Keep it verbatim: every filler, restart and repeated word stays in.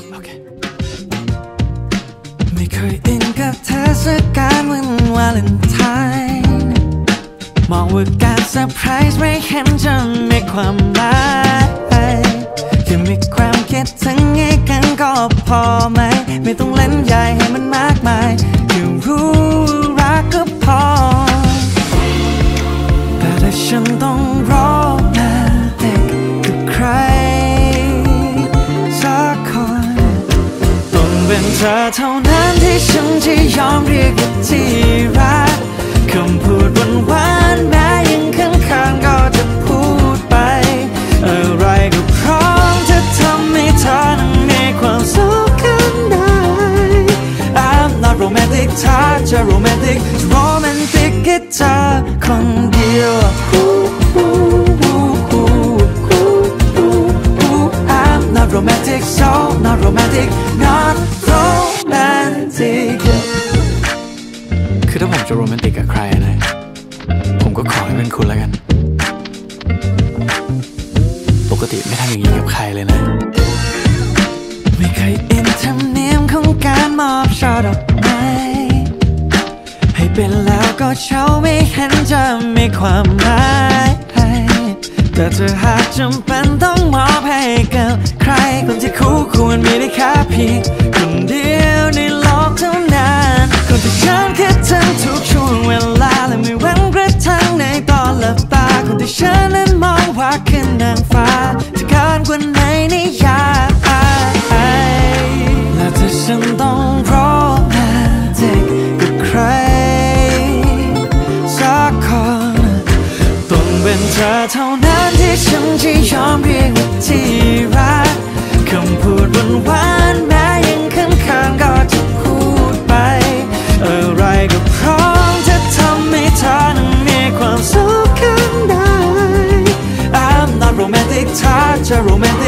โอเคไม่เคยอินกับเทศกาลวันวาเลนไทน์มองว่าการเซอร์ไพรส์ไม่เห็นจะมีความหมายแค่มีความคิดถึงให้กันก็พอไหมไม่ต้องเล่นใหญ่ให้มันมากมายแค่รู้รักก็พอแต่ถ้าฉันต้องรอมาเด็กกับใครสักคนต้องเป็นเธอเท่านั้นที่ฉันจะยอมเรียกว่าที่รักคำพูดหวานๆแม้ยังข้างๆก็จะพูดไปอะไรก็พร้อมจะทำให้เธอนั้นมีความสุขกันได้ I'm not romantic ถ้าจะ romantic จะ romantic แค่เธอคนเดียว I'm not romantic so not romantic not romantic คือถ้าผมจะโรแมนติกกับใครนะผมก็ขอให้เป็นคุณแล้วกันปกติไม่ทำอย่างนี้กับใครเลยนะไม่เคยอินธรรมเนียมของการมอบช่อดอกไม้ให้เป็นแล้วก็เช้าไม่เห็นจะมีความหมายแต่เธอหากจำเป็นต้องมอบให้กับใครคนที่คู่ควรมีได้แค่เพียงคนเดียวในโลกเท่านั้นคนที่ฉันคิดถึงทุกช่วงเวลาและไม่เว้นกระทั่งในตอนหลับตาคนที่ฉันนั้นมองว่าคือนางฟ้าที่เกินกว่าในนิยายและถ้าฉันต้องรอมาเด็กกับใครสักคนต้องเป็นเธอเท่านั้นที่ฉันจะยอมเรียกว่าที่รักคำพูดหวานๆแม้ยังข้างๆก็จะพูดไปอะไรก็พร้อมจะทำให้เธอนั้นมีความสุขกันได้ I'm not romantic ถ้าจะ romantic